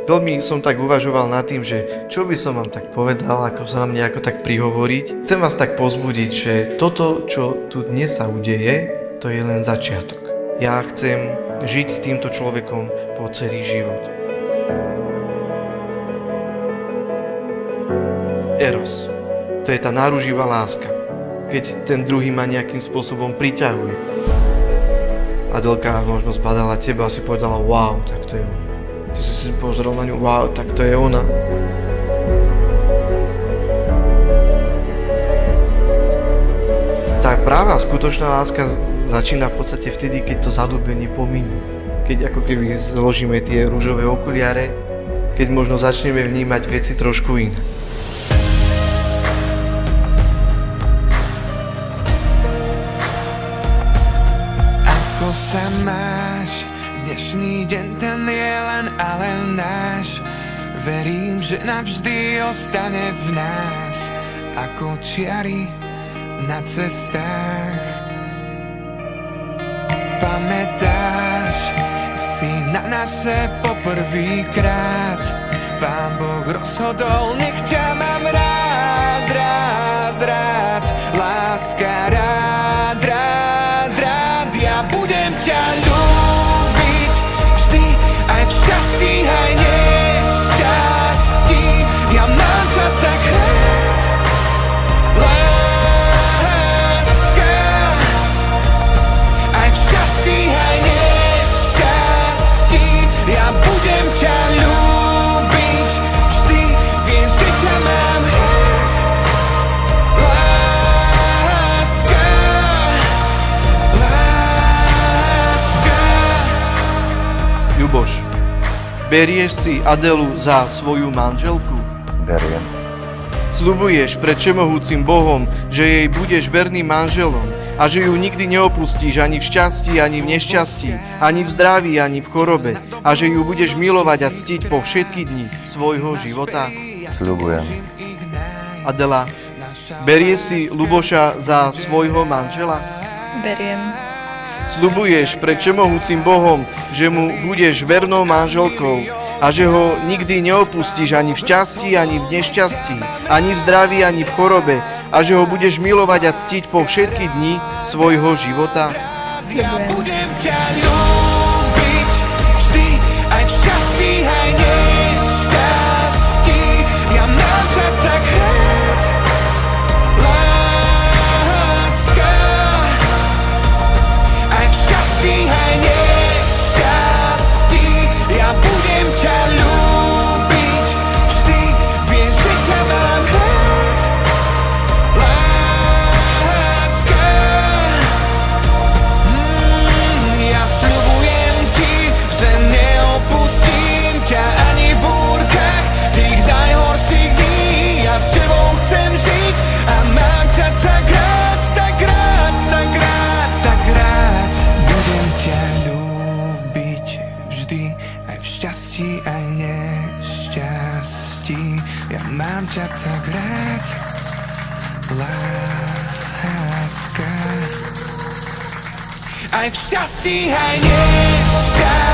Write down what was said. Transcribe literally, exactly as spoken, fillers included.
Veľmi som tak uvažoval nad tým, že čo by som vám tak povedal, ako sa vám nejako tak prihovoriť. Chcem vás tak pozbudiť, že toto, čo tu dnes sa udeje, to je len začiatok. Ja chcem žiť s týmto človekom po celý život. Eros. To je tá náruživá láska, keď ten druhý ma nejakým spôsobom priťahuje. Adelka možno zbadala teba a si povedala, wow, tak to je on. Ty si si pozrel na ňu, wow, tak to je ona. Tá práva skutočná láska začína v podstate vtedy, keď to zadúbenie pominie. Keď ako keby zložíme tie ružové okuliare, keď možno začneme vnímať veci trošku inak. Ako sa máš? Dnešný deň ten je len a len náš. Verím, že navždy ostane v nás ako čiary na cestách. Pamätáš si na naše poprvýkrát? Pán Boh rozhodol, nech ťa mám rád, rád, rád. Láska, rád, rád, rád. Ja budem ťa ľúbiť vždy, aj v šťastí, aj nešťastí. Ja mám ťa tak rád, láska. Aj v šťastí, aj nešťastí. Ja budem ťa ľúbiť vždy, viem, že ťa mám rád, láska, láska. Ľuboš, berieš si Adelu za svoju manželku? Beriem. Sľubuješ pred všemohúcim Bohom, že jej budeš verným manželom a že ju nikdy neopustíš ani v šťastí, ani v nešťastí, ani v zdraví, ani v chorobe a že ju budeš milovať a ctiť po všetky dni svojho života? Sľubujem. Adela, berieš si Ľuboša za svojho manžela? Beriem. Sľubuješ pred všemohúcim Bohom, že mu budeš vernou manželkou a že ho nikdy neopustíš ani v šťastí, ani v nešťastí, ani v zdraví, ani v chorobe a že ho budeš milovať a ctiť po všetky dni svojho života? Ja budem ťa ľúbiť vždy, aj v šťastí, aj nešťastí. Ja mám ťa tak rád, láska. Aj v šťastí, aj nešťastí. Ja budem ťa ľúbiť vždy, viem, že ťa mám rád, láska. Ja sľubujem ti, že neopustím ťa ani v búrkach tých najhorších dní. Ja s tebou chcem žiť a mám ťa tak rád, tak rád, tak rád, tak rád. Budem ťa ľúbiť vždy, aj v šťastí, aj nešťastí. Ja mám ťa tak rád, láska. Aj v šťastí, aj nešťastí.